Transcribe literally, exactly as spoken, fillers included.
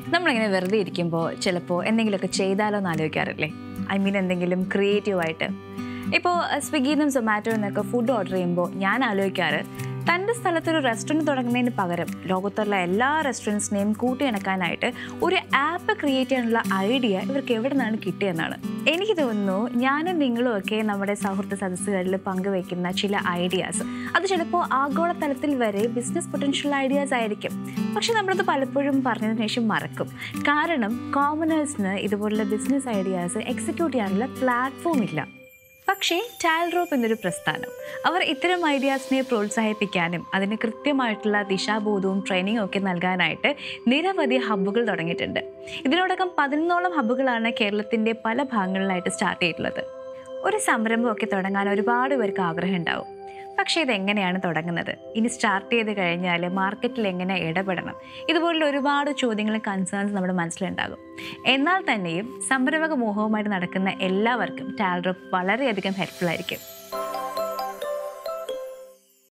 നമ്മളിങ്ങനെ വെറുതെ ഇരിക്കുമ്പോൾ ചിലപ്പോൾ എന്തെങ്കിലുമൊക്കെ ചെയ്താലോ എന്ന് ആലോചിക്കാറില്ലേ? ഐ മീൻ എന്തെങ്കിലും ക്രിയേറ്റീവായിട്ട്. ഇപ്പോൾ സ്വിഗ്ഗിയിൽ നിന്നും സൊമാറ്റോയിൽ നിന്നൊക്കെ ഫുഡ് ഓർഡർ ചെയ്യുമ്പോൾ ഞാൻ ആലോചിക്കാറ്, തൻ്റെ സ്ഥലത്തൊരു റെസ്റ്റോറൻറ്റ് തുടങ്ങുന്നതിന് പകരം ലോകത്തുള്ള എല്ലാ റെസ്റ്റോറൻറ്റ്സിനെയും കൂട്ടിയിണക്കാനായിട്ട് ഒരു ആപ്പ് ക്രിയേറ്റ് ചെയ്യാനുള്ള ഐഡിയ ഇവർക്ക് എവിടെ നിന്നാണ് കിട്ടിയെന്നാണ്. എനിക്ക് തോന്നുന്നു ഞാനും നിങ്ങളും ഒക്കെ നമ്മുടെ സൗഹൃദ സദസ്സുകളിൽ പങ്കുവയ്ക്കുന്ന ചില ഐഡിയാസ് അത് ചിലപ്പോൾ ആഗോളതലത്തിൽ വരെ ബിസിനസ് പൊട്ടൻഷ്യൽ ഐഡിയാസ് ആയിരിക്കും. പക്ഷെ നമ്മളത് പലപ്പോഴും പറഞ്ഞതിന് ശേഷം മറക്കും. കാരണം കോമണേഴ്സിന് ഇതുപോലുള്ള ബിസിനസ് ഐഡിയാസ് എക്സിക്യൂട്ട് ചെയ്യാനുള്ള പ്ലാറ്റ്ഫോം ഇല്ല. പക്ഷേ ടൈൽഡ്രോപ്പ് എന്നൊരു പ്രസ്ഥാനം അവർ ഇത്തരം ഐഡിയാസിനെ പ്രോത്സാഹിപ്പിക്കാനും അതിന് കൃത്യമായിട്ടുള്ള ദിശാബോധവും ട്രെയിനിങ്ങും ഒക്കെ നൽകാനായിട്ട് നിരവധി ഹബ്ബുകൾ തുടങ്ങിയിട്ടുണ്ട്. ഇതിനോടകം പതിനൊന്നോളം ഹബ്ബുകളാണ് കേരളത്തിൻ്റെ പല ഭാഗങ്ങളിലായിട്ട് സ്റ്റാർട്ട് ചെയ്തിട്ടുള്ളത്. ഒരു സംരംഭമൊക്കെ തുടങ്ങാൻ ഒരുപാട് പേർക്ക് ആഗ്രഹം ഉണ്ടാവും. പക്ഷേ ഇതെങ്ങനെയാണ് തുടങ്ങുന്നത്? ഇനി സ്റ്റാർട്ട് ചെയ്ത് കഴിഞ്ഞാൽ മാർക്കറ്റിൽ എങ്ങനെ ഇടപെടണം? ഇതുപോലുള്ള ഒരുപാട് ചോദ്യങ്ങളും കൺസേൺസ് നമ്മുടെ മനസ്സിലുണ്ടാകും. എന്നാൽ തന്നെയും സംരംഭക മോഹവുമായിട്ട് നടക്കുന്ന എല്ലാവർക്കും ടൈൽഡ്രോപ്പ് വളരെയധികം ഹെൽപ്ഫുൾ ആയിരിക്കും.